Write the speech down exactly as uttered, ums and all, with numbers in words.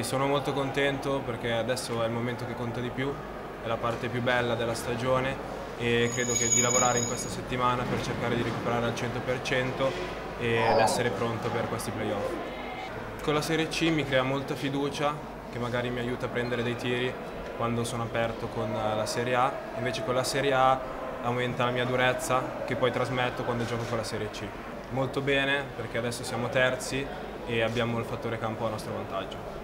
sono molto contento perché adesso è il momento che conta di più, è la parte più bella della stagione e credo che di lavorare in questa settimana per cercare di recuperare al cento per cento ed essere pronto per questi playoff. Con la Serie C mi crea molta fiducia che magari mi aiuta a prendere dei tiri quando sono aperto con la Serie A, invece con la Serie A aumenta la mia durezza che poi trasmetto quando gioco con la Serie C. Molto bene perché adesso siamo terzi e abbiamo il fattore campo a nostro vantaggio.